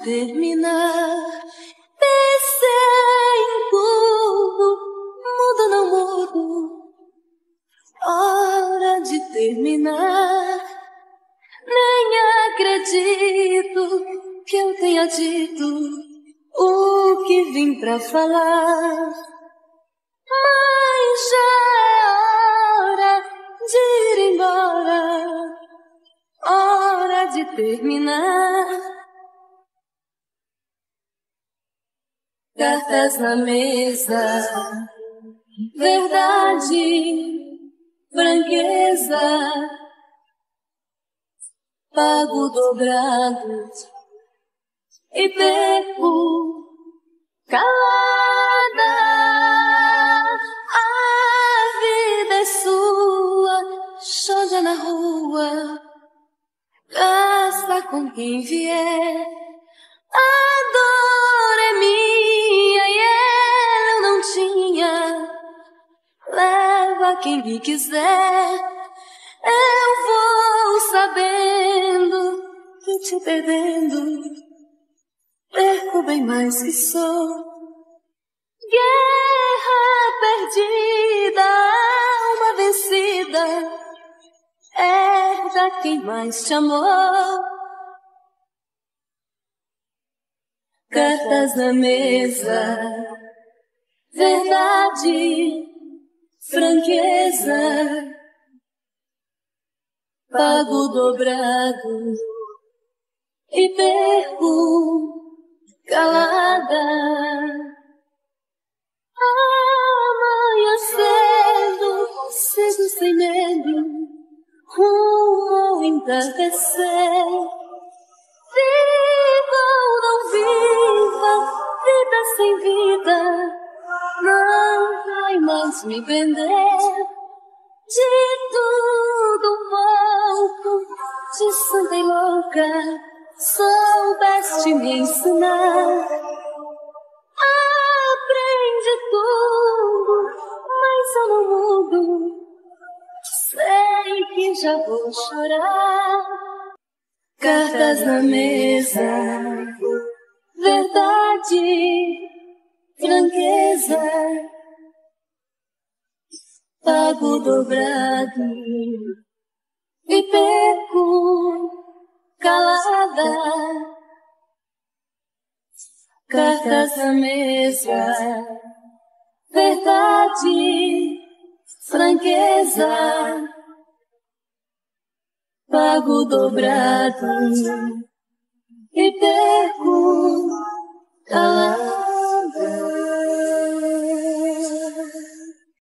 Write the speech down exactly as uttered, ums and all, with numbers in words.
terminar. Pensei em tudo, mudo não mudo. Hora de terminar. Nem acredito que eu tenha dito o que vim pra falar. Mas já é hora de ir embora. Hora de terminar. Cartas na mesa, verdade, franqueza, pago dobrado e perco calada. A vida é sua, joga na rua, gasta com quem vier. A dor é minha e ela eu não tinha. Leva quem lhe quiser. Eu vou sabendo que te perdendo perco bem mais que sou. Guerra perdida, alma vencida, herda quem mais te amou. Cartas na mesa, verdade, franqueza, pago dobrado e perco calada. Amanhã cedo, cedo sem medo, rumo ao entardecer. Viva ou não viva, vida sem vida, não vai mais me prender. De tudo um pouco, de santa e louca, soubeste me ensinar. Aprendi tudo, mas eu não mudo. Sei que já vou chorar. Cartas na mesa, verdade, franqueza, pago dobrado e perco calada. Cartas na mesa, verdade, franqueza, pago dobrado e perco calada.